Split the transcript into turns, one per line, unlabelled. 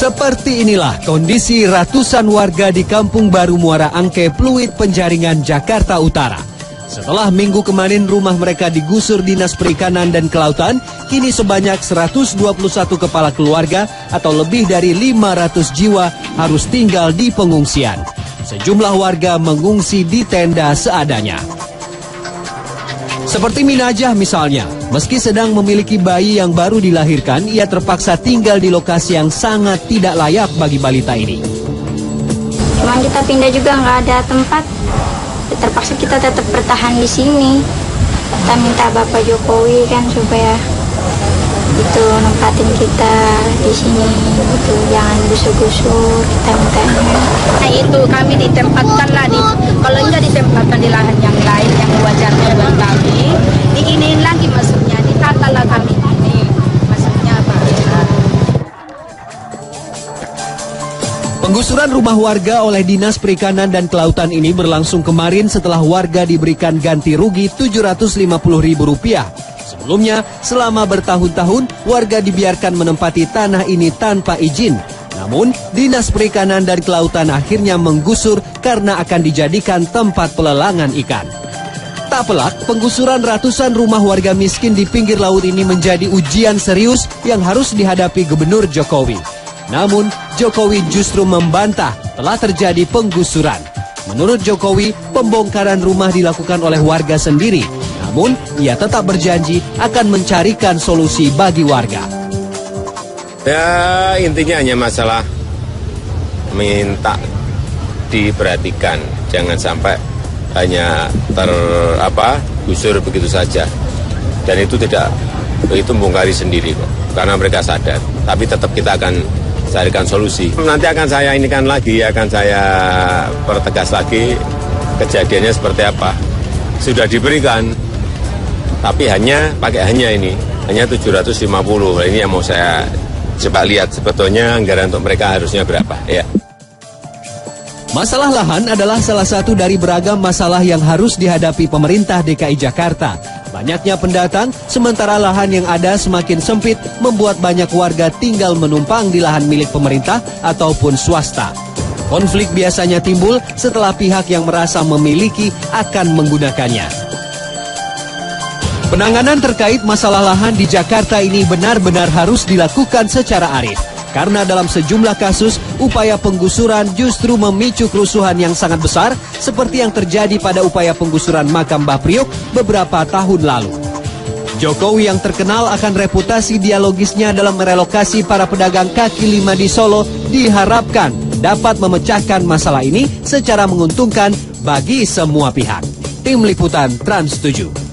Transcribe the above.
Seperti inilah kondisi ratusan warga di Kampung Baru Muara Angke, Pluit, Penjaringan, Jakarta Utara. Setelah minggu kemarin rumah mereka digusur Dinas Perikanan dan Kelautan, kini sebanyak 121 kepala keluarga atau lebih dari 500 jiwa harus tinggal di pengungsian. Sejumlah warga mengungsi di tenda seadanya. Seperti Minajah misalnya, meski sedang memiliki bayi yang baru dilahirkan, ia terpaksa tinggal di lokasi yang sangat tidak layak bagi balita ini.
Cuman kita pindah juga nggak ada tempat, terpaksa kita tetap bertahan di sini. Kita minta Bapak Jokowi kan supaya itu nempatin kita di sini, itu jangan gusur-gusur, kita mintanya.
Nah itu kami ditempatkan lah kalau enggak ditempatkan di lahan yang lain yang wajarnya bagi kami, diinin lagi maksudnya, ditata lah kami ini, maksudnya apa?
Penggusuran rumah warga oleh Dinas Perikanan dan Kelautan ini berlangsung kemarin setelah warga diberikan ganti rugi Rp750.000. Sebelumnya, selama bertahun-tahun, warga dibiarkan menempati tanah ini tanpa izin. Namun, Dinas Perikanan dan Kelautan akhirnya menggusur karena akan dijadikan tempat pelelangan ikan. Tak pelak, penggusuran ratusan rumah warga miskin di pinggir laut ini menjadi ujian serius yang harus dihadapi Gubernur Jokowi. Namun, Jokowi justru membantah telah terjadi penggusuran. Menurut Jokowi, pembongkaran rumah dilakukan oleh warga sendiri. Namun, ia tetap berjanji akan mencarikan solusi bagi warga.
Ya, intinya hanya masalah minta diperhatikan. Jangan sampai hanya gusur begitu saja. Dan itu membongkari sendiri kok. Karena mereka sadar. Tapi tetap kita akan carikan solusi. Nanti akan saya akan saya pertegas lagi kejadiannya seperti apa. Sudah diberikan, tapi hanya 750. Ini yang mau saya coba lihat sebetulnya anggaran untuk mereka harusnya berapa ya.
Masalah lahan adalah salah satu dari beragam masalah yang harus dihadapi pemerintah DKI Jakarta. Banyaknya pendatang, sementara lahan yang ada semakin sempit, membuat banyak warga tinggal menumpang di lahan milik pemerintah ataupun swasta. Konflik biasanya timbul setelah pihak yang merasa memiliki akan menggunakannya. Penanganan terkait masalah lahan di Jakarta ini benar-benar harus dilakukan secara arif. Karena dalam sejumlah kasus, upaya penggusuran justru memicu kerusuhan yang sangat besar, seperti yang terjadi pada upaya penggusuran makam Mbah Priok beberapa tahun lalu. Jokowi yang terkenal akan reputasi dialogisnya dalam merelokasi para pedagang kaki lima di Solo diharapkan dapat memecahkan masalah ini secara menguntungkan bagi semua pihak. Tim Liputan Trans 7.